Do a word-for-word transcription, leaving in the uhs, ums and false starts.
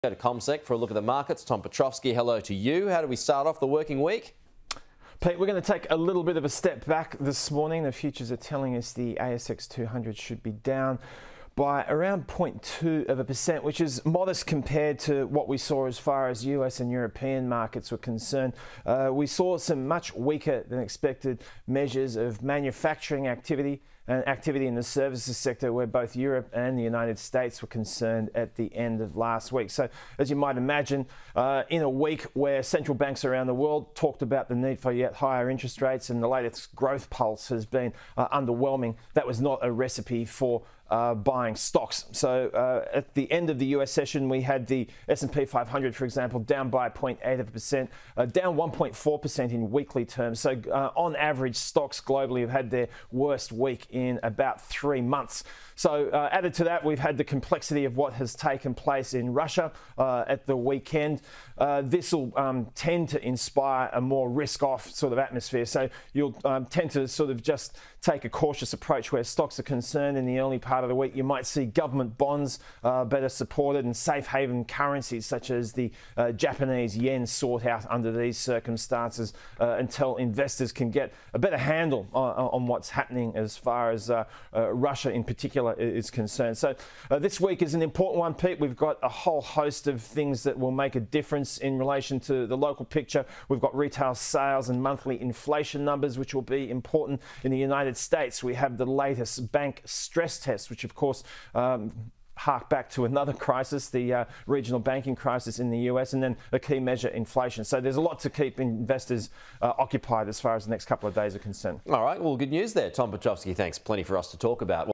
Go to CommSec for a look at the markets. Tom Piotrowski, hello to you. How do we start off the working week? Pete, we're going to take a little bit of a step back this morning. The futures are telling us the A S X two hundred should be down by around zero point two of a percent, which is modest compared to what we saw as far as U S and European markets were concerned. Uh, we saw some much weaker than expected measures of manufacturing activity and activity in the services sector, where both Europe and the United States were concerned at the end of last week. So, as you might imagine, uh, in a week where central banks around the world talked about the need for yet higher interest rates and the latest growth pulse has been uh, underwhelming, that was not a recipe for Uh, buying stocks. So uh, at the end of the U S session, we had the S and P five hundred, for example, down by zero point eight of a percent, uh, down one point four percent in weekly terms. So uh, on average, stocks globally have had their worst week in about three months. So uh, added to that, we've had the complexity of what has taken place in Russia uh, at the weekend. Uh, this will um, tend to inspire a more risk-off sort of atmosphere. So you'll um, tend to sort of just take a cautious approach where stocks are concerned in the early part of the week. You might see government bonds uh, better supported and safe haven currencies such as the uh, Japanese yen sought out under these circumstances uh, until investors can get a better handle on, on what's happening as far as uh, uh, Russia in particular is concerned. So uh, this week is an important one, Pete. We've got a whole host of things that will make a difference in relation to the local picture. We've got retail sales and monthly inflation numbers, which will be important in the United States. We have the latest bank stress test, which of course um, hark back to another crisis, the uh, regional banking crisis in the U S, and then a key measure, inflation. So there's a lot to keep investors uh, occupied as far as the next couple of days are concerned. All right, well, good news there, Tom Piotrowski. Thanks. Plenty for us to talk about.